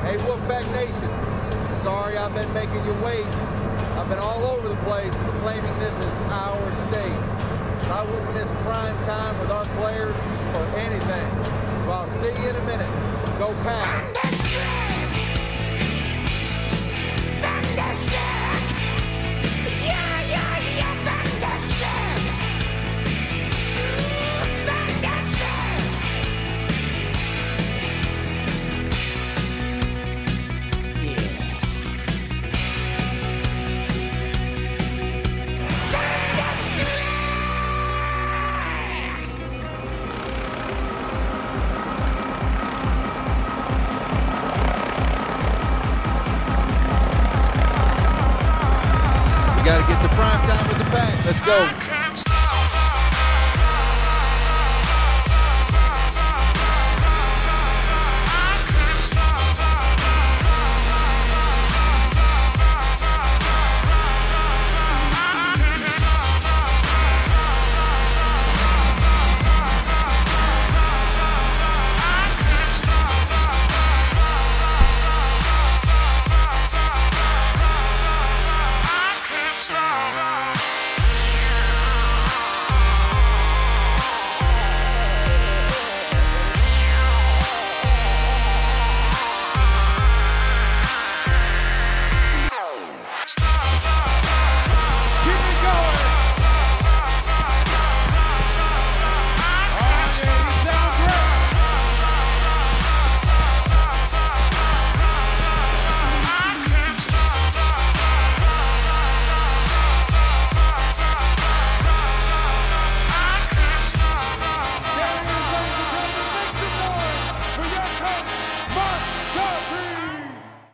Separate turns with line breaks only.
Hey, Wolfpack Nation, sorry I've been making you wait. I've been all over the place claiming this is our state. But I wouldn't miss prime time with our players for anything. So I'll see you in a minute. Go Pack. Got to get to Primetime with the Pack. Let's go.